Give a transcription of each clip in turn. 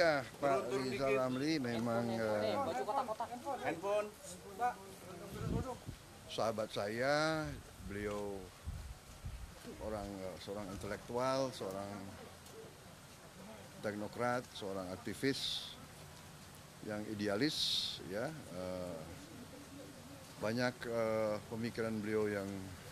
Ya, Pak Rizal Ramli memang sahabat saya. Beliau seorang intelektual, seorang teknokrat, seorang aktivis yang idealis, ya. Banyak pemikiran beliau yang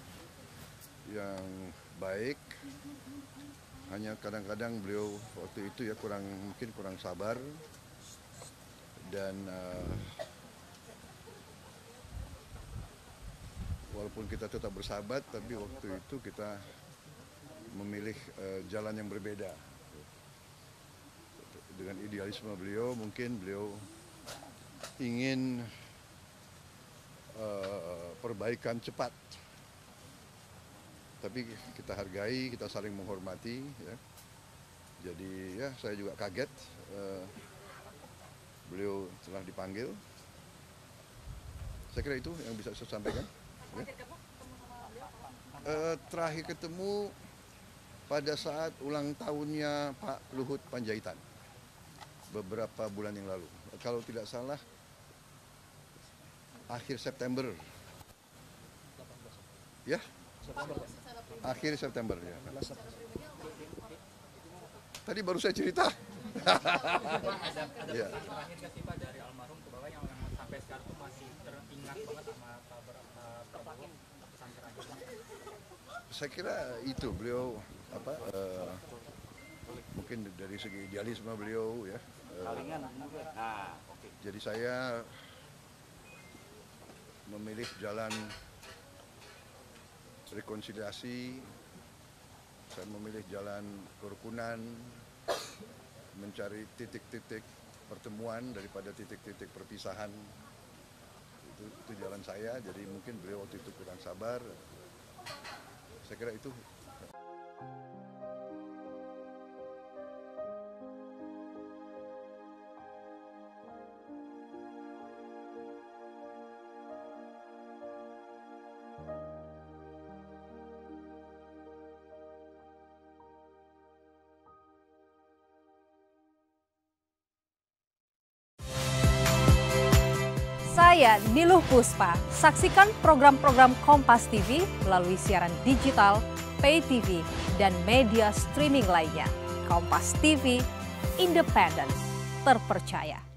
baik. Hanya kadang-kadang beliau waktu itu ya mungkin kurang sabar, dan walaupun kita tetap bersahabat, tapi waktu itu kita memilih jalan yang berbeda. Dengan idealisme beliau, mungkin beliau ingin perbaikan cepat. Tapi kita hargai, kita saling menghormati. Ya. Jadi ya saya juga kaget beliau telah dipanggil. Saya kira itu yang bisa saya sampaikan. Ya. Terakhir ketemu pada saat ulang tahunnya Pak Luhut Panjaitan beberapa bulan yang lalu. Kalau tidak salah akhir September. Ya. Akhir September ya. Tadi baru saya cerita. Ada ya. Terakhir kasih Pak dari almarhum ke bawah yang sampai sekarang tuh masih teringat banget sama Prabowo pesantren. Saya kira itu beliau mungkin dari segi idealisme beliau ya. Jadi saya memilih jalan rekonsiliasi, saya memilih jalan kerukunan, mencari titik-titik pertemuan daripada titik-titik perpisahan. Itu jalan saya, jadi mungkin beliau waktu itu kurang sabar. Saya kira itu. Saya Niluh Puspa. Saksikan program-program Kompas TV melalui siaran digital, pay TV, dan media streaming lainnya. Kompas TV, independen, terpercaya.